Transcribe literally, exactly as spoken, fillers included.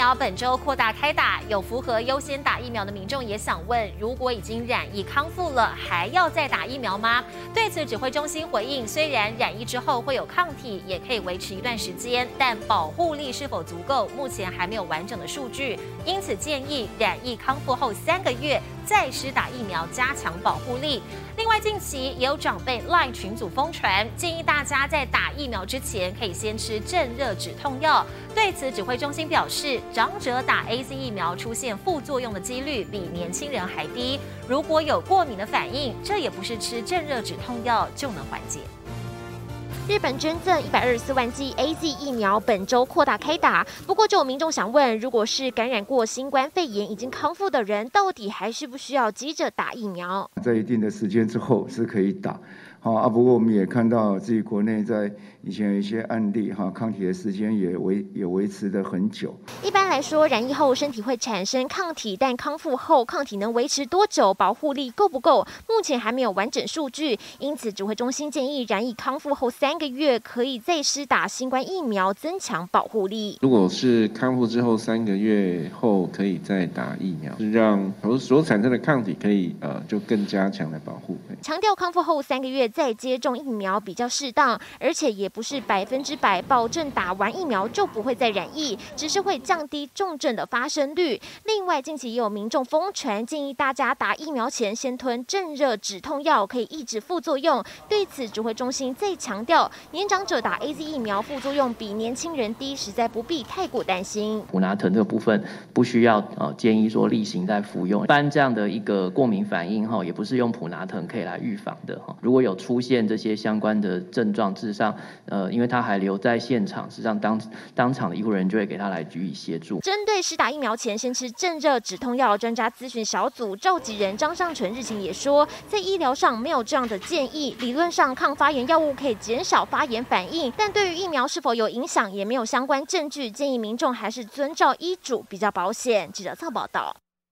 苗本周扩大开打，有符合优先打疫苗的民众也想问：如果已经染疫康复了，还要再打疫苗吗？对此，指挥中心回应：虽然染疫之后会有抗体，也可以维持一段时间，但保护力是否足够，目前还没有完整的数据，因此建议染疫康复后三个月再施打疫苗，加强保护力。另外，近期也有长辈 LINE 群组疯传，建议大家在打疫苗之前可以先吃镇热止痛药。对此，指挥中心表示，长者打 A Z 疫苗出现副作用的几率比年轻人还低。如果有过敏的反应，这也不是吃镇热止痛药就能缓解。 日本捐赠一百二十四万剂 A Z 疫苗，本周扩大开打。不过，就有民众想问，如果是感染过新冠肺炎已经康复的人，到底还需不需要急着打疫苗？ 在一定的时间之后是可以打。好啊，不过我们也看到自己国内在以前有一些案例哈，抗体的时间也维也维持得很久。 一般来说，染疫后身体会产生抗体，但康复后抗体能维持多久，保护力够不够，目前还没有完整数据。因此，指挥中心建议染疫康复后三个月可以再施打新冠疫苗，增强保护力。 如果是康复之后三个月后可以再打疫苗，是让所产生的抗体可以呃就更加强的保护。 强调康复后三个月再接种疫苗比较适当，而且也不是百分之百保证打完疫苗就不会再染疫，只是会降低重症的发生率。另外，近期也有民众疯传，建议大家打疫苗前先吞镇热止痛药，可以抑制副作用。对此，指挥中心再强调，年长者打 A Z 疫苗副作用比年轻人低，实在不必太过担心。 普拿疼这个部分不需要呃建议说例行在服用，一般这样的一个过敏反应哈，也不是用普拿疼可以来预防的哈。如果有出现这些相关的症状，事实上，呃，因为他还留在现场，事实上当当场的医护人员就会给他来予以协助。 针对施打疫苗前先吃镇热止痛药，专家咨询小组召集人张尚纯日前也说，在医疗上没有这样的建议。理论上，抗发炎药物可以减少发炎反应，但对于疫苗是否有影响，也没有相关证据，建议民众还是遵照医嘱比较保险。记者曹报道。